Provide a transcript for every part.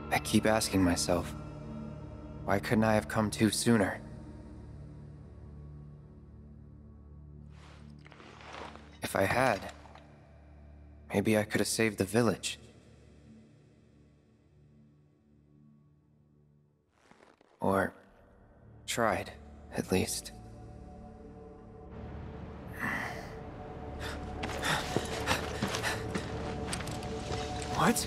I keep asking myself, why couldn't I have come to sooner? If I had, maybe I could have saved the village. Or tried, at least. What?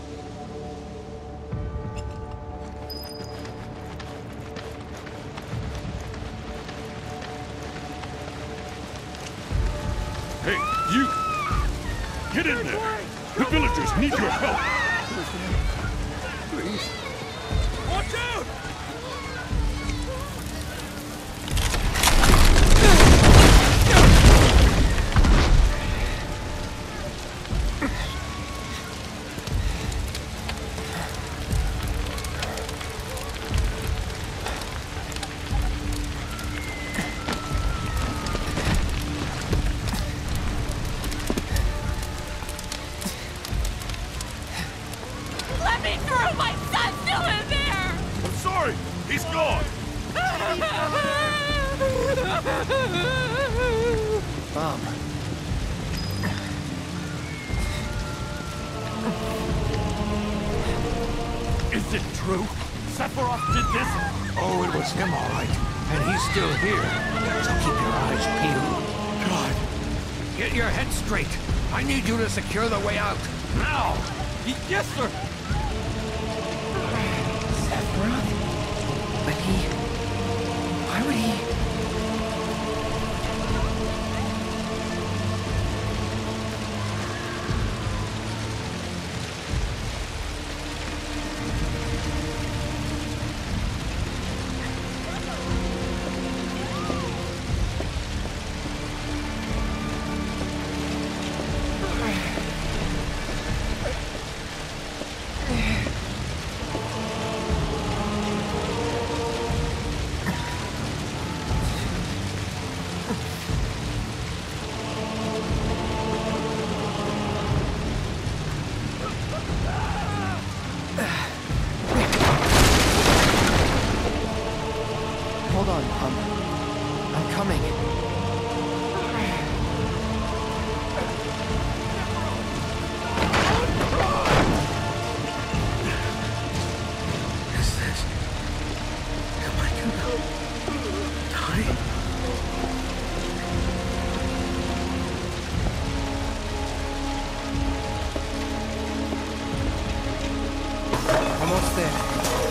Hey, you! Get in there! The villagers need your help! Please. Watch out! Let me through! My son's still in there! I'm sorry! He's gone! Mom. Is it true? Sephiroth did this? Oh, it was him, all right. And he's still here. So keep your eyes peeled. God! Get your head straight. I need you to secure the way out. Now! Yes, sir! Sephiroth? But why would he... Hold on, Mom. I'm coming. Is this... Am I gonna... die? Almost there.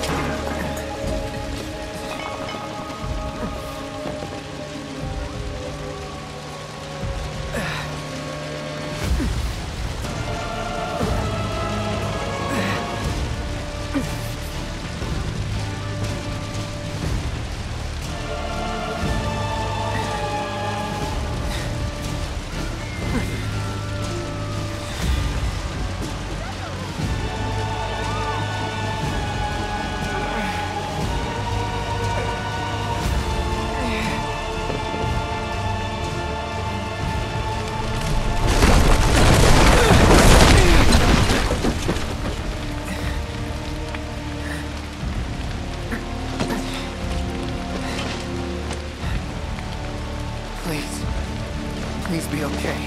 Please be okay.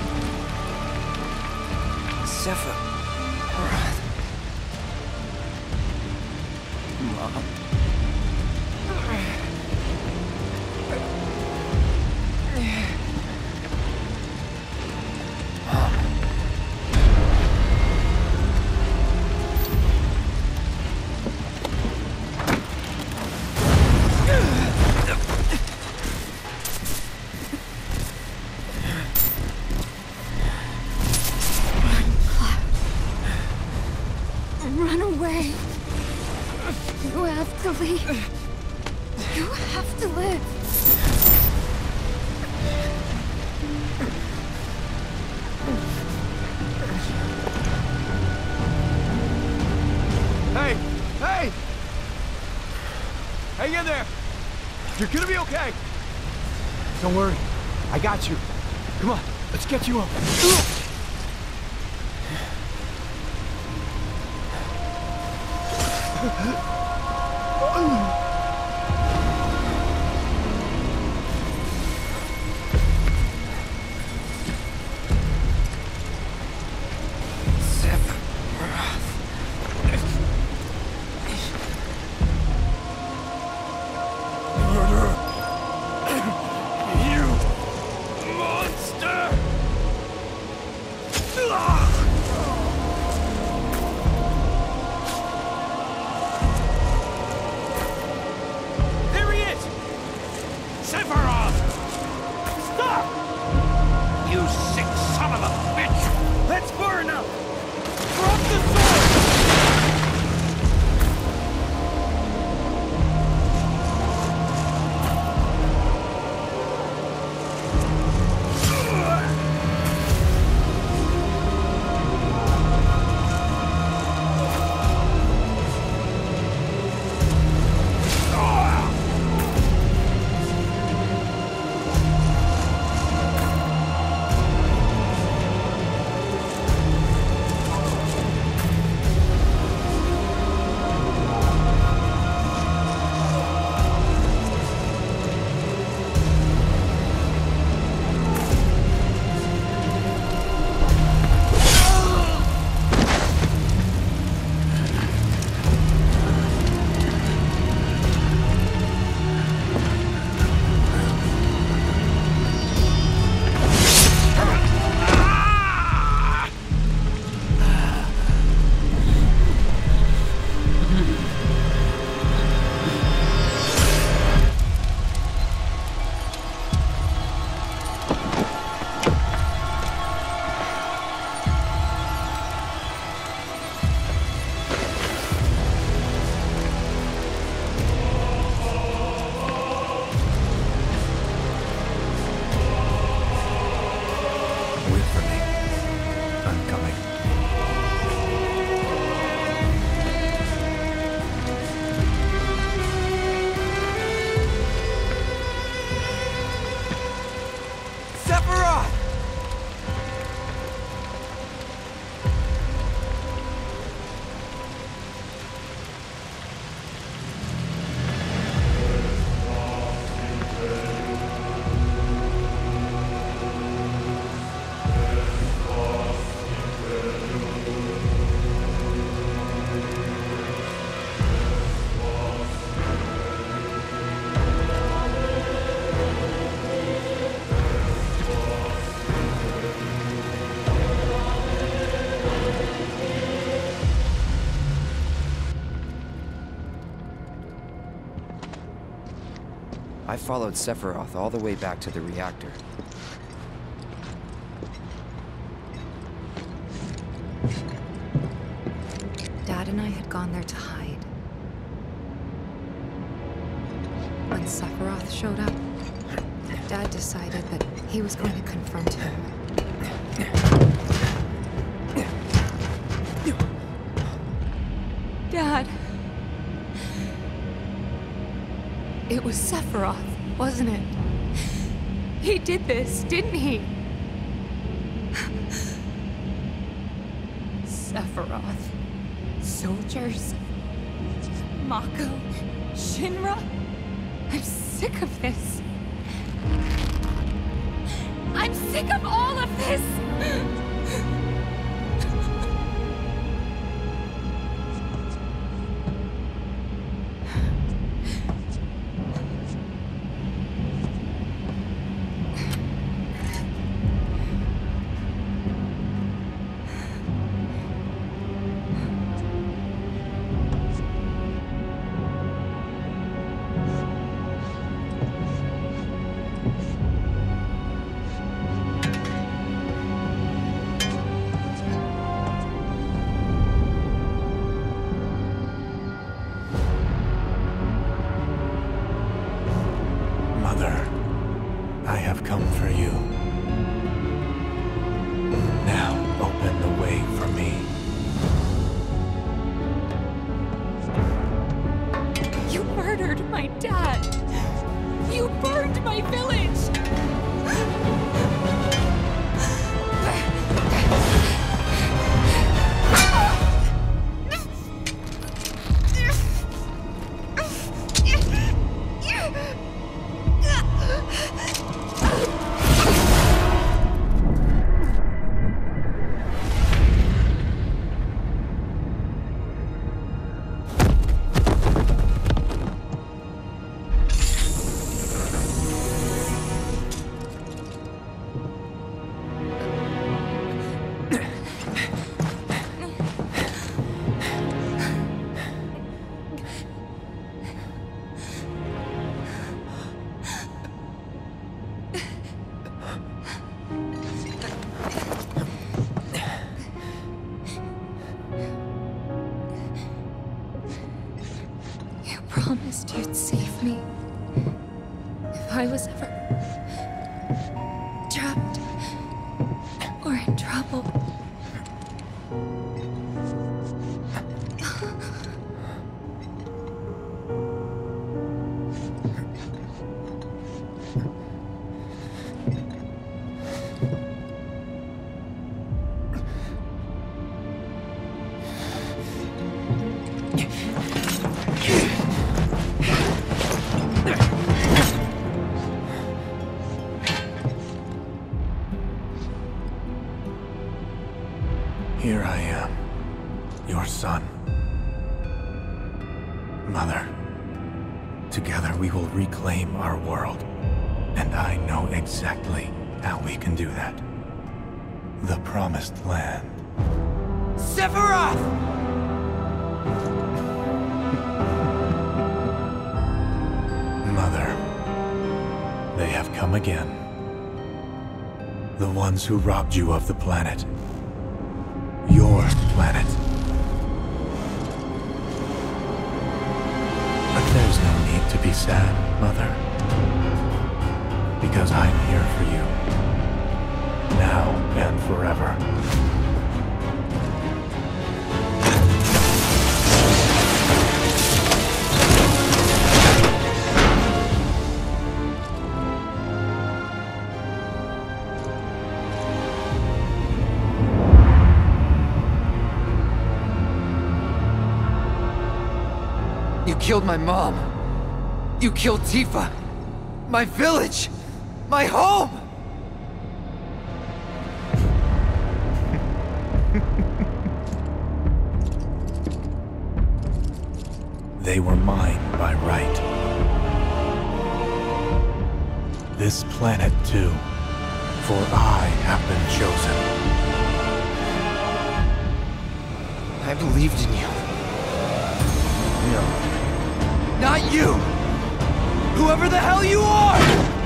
Sephiroth. Mom. Run away. You have to leave. You have to live. Hey! Hey! Hang in there! You're gonna be okay! Don't worry. I got you. Come on, let's get you up. I followed Sephiroth all the way back to the reactor. Dad and I had gone there to hide. When Sephiroth showed up, Dad decided that he was going to confront him. Dad! It was Sephiroth, wasn't it? He did this, didn't he? Sephiroth. Soldiers. Mako. Shinra. I'm sick of this. I'm sick of all of this! I have come for you. Now open the way for me. You murdered my dad! You burned my village! promised you'd save me. If I was ever trapped or in trouble. Here I am, your son. Mother, together we will reclaim our world. And I know exactly how we can do that. The Promised Land. Sephiroth! Mother, they have come again. The ones who robbed you of the planet. Your planet. But there's no need to be sad, Mother. Because I'm here for you. Now and forever. You killed my mom. You killed Tifa. My village. My home. They were mine by right. This planet too, for I have been chosen. I believed in you. No. Not you! Whoever the hell you are!